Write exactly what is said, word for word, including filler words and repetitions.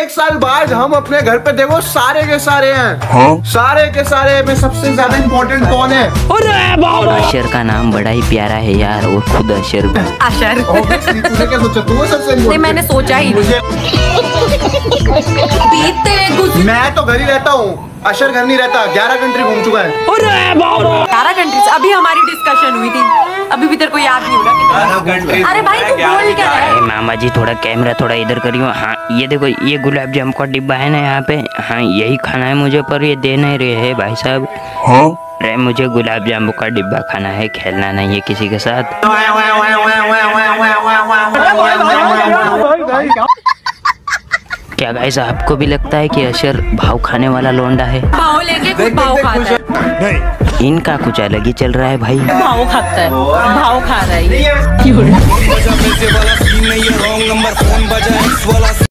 एक साल बाद हम अपने घर पे देखो सारे के सारे हैं। हाँ? सारे के सारे में सबसे ज्यादा इम्पोर्टेंट कौन है? अशर का नाम बड़ा ही प्यारा है यार, वो खुद अशर। अशर तूने क्या सोचा? तू सबसे नहीं, मैंने सोचा ही नहीं। बीते कुछ मैं तो घर ही रहता हूँ, अशर घर नहीं रहता। ग्यारह कंट्री घूम चुका है। ग्यारह कंट्रीज। अभी हमारी डिस्कशन हुई थी, अभी भी तेरे को याद नहीं हो रहा? अरे भाई तू बोल क्या रहा है? मामा जी थोड़ा कैमरा थोड़ा इधर करियो। हाँ ये देखो, ये गुलाब जामुन का डिब्बा है ना यहाँ पे। हाँ यही खाना है मुझे, पर ये दे नहीं रहे है भाई साहब। हाँ अरे मुझे गुलाब जामुन का डिब्बा खाना है, खेलना नहीं है किसी के साथ। क्या गाइस आपको भी लगता है कि अशर भाव खाने वाला लोंडा है? भाव लेके कुछ भाव खाता है। इनका कुछ अलग ही चल रहा है भाई। भाव खाता है, भाव खा रहा है।